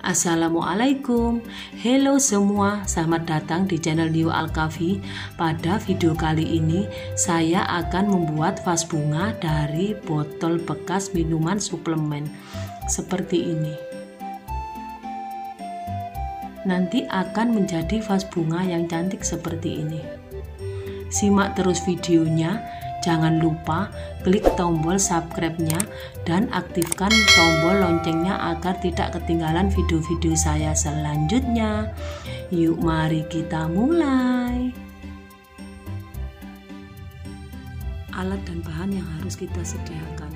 Assalamualaikum, hello semua, selamat datang di channel New Alkafi. Pada video kali ini saya akan membuat vas bunga dari botol bekas minuman suplemen seperti ini. Nanti akan menjadi vas bunga yang cantik seperti ini. Simak terus videonya. Jangan lupa klik tombol subscribe-nya dan aktifkan tombol loncengnya agar tidak ketinggalan video-video saya selanjutnya. Yuk mari kita mulai. Alat dan bahan yang harus kita sediakan.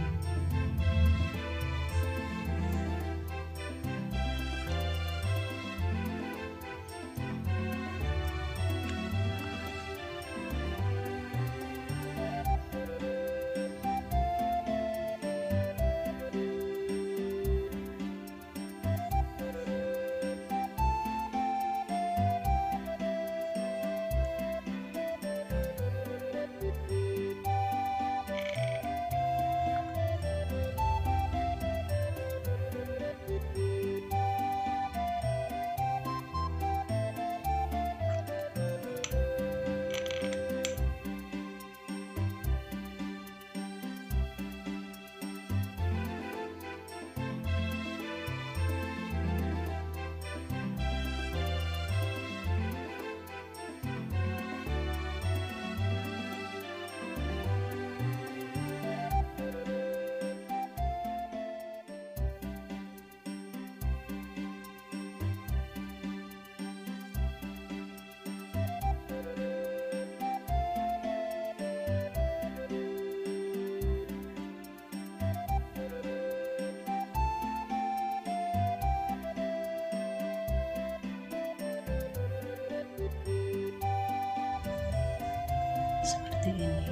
Seperti ini.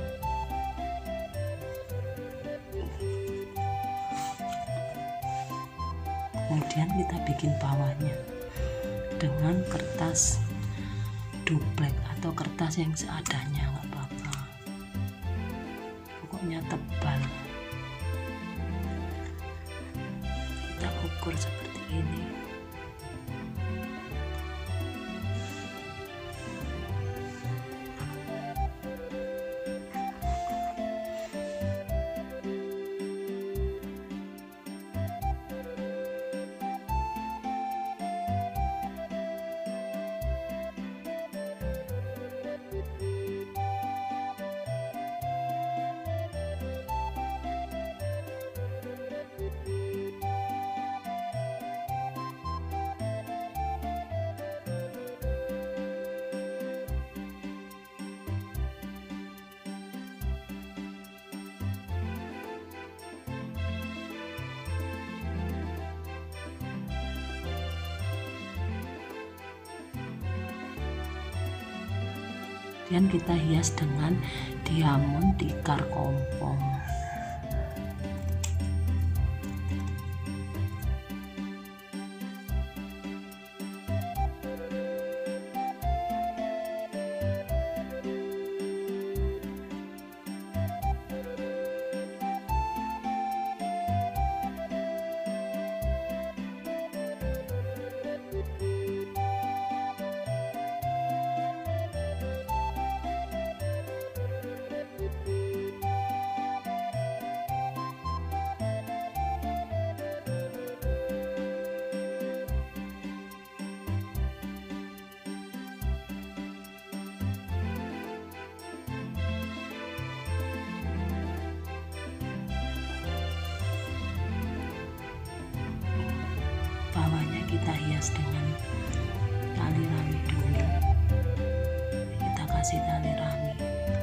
Kemudian kita bikin bawahnya dengan kertas duplek atau kertas yang seadanya, nggak apa-apa, pokoknya tebal. Kita ukur seperti ini. Kemudian kita hias dengan diamond tikar kompong. Bawahnya kita hias dengan tali rami dulu. Kita kasih tali rami.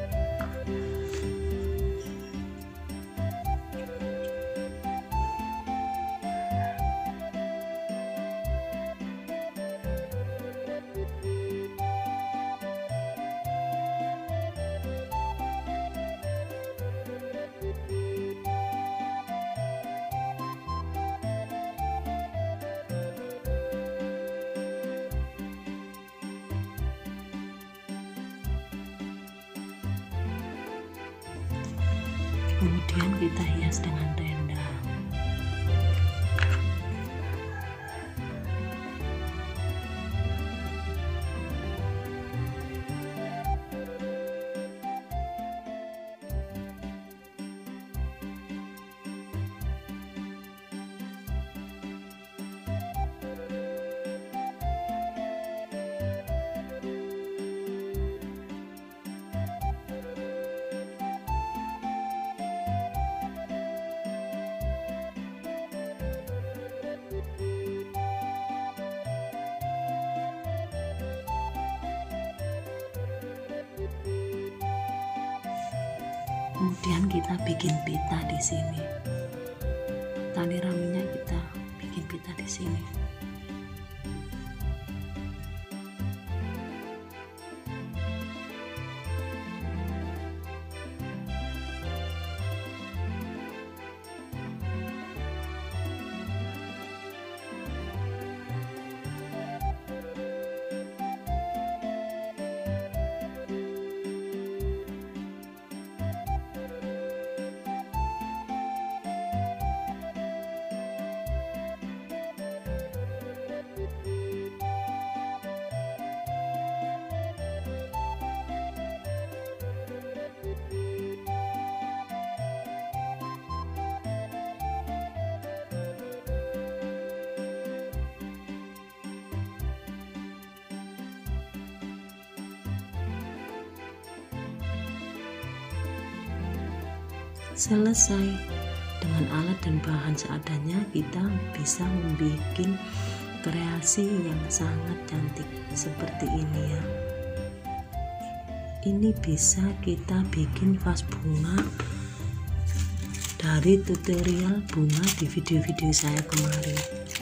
Kemudian kita hias dengan tenda. Kemudian kita bikin pita di sini. Tali raminya kita bikin pita di sini. Selesai. Dengan alat dan bahan seadanya kita bisa membuat kreasi yang sangat cantik seperti ini ya. Ini bisa kita bikin vas bunga dari tutorial bunga di video-video saya kemarin.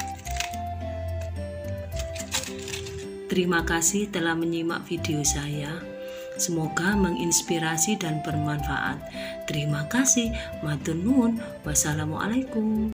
Terima kasih telah menyimak video saya. Semoga menginspirasi dan bermanfaat. Terima kasih. Matur nuwun. Wassalamualaikum.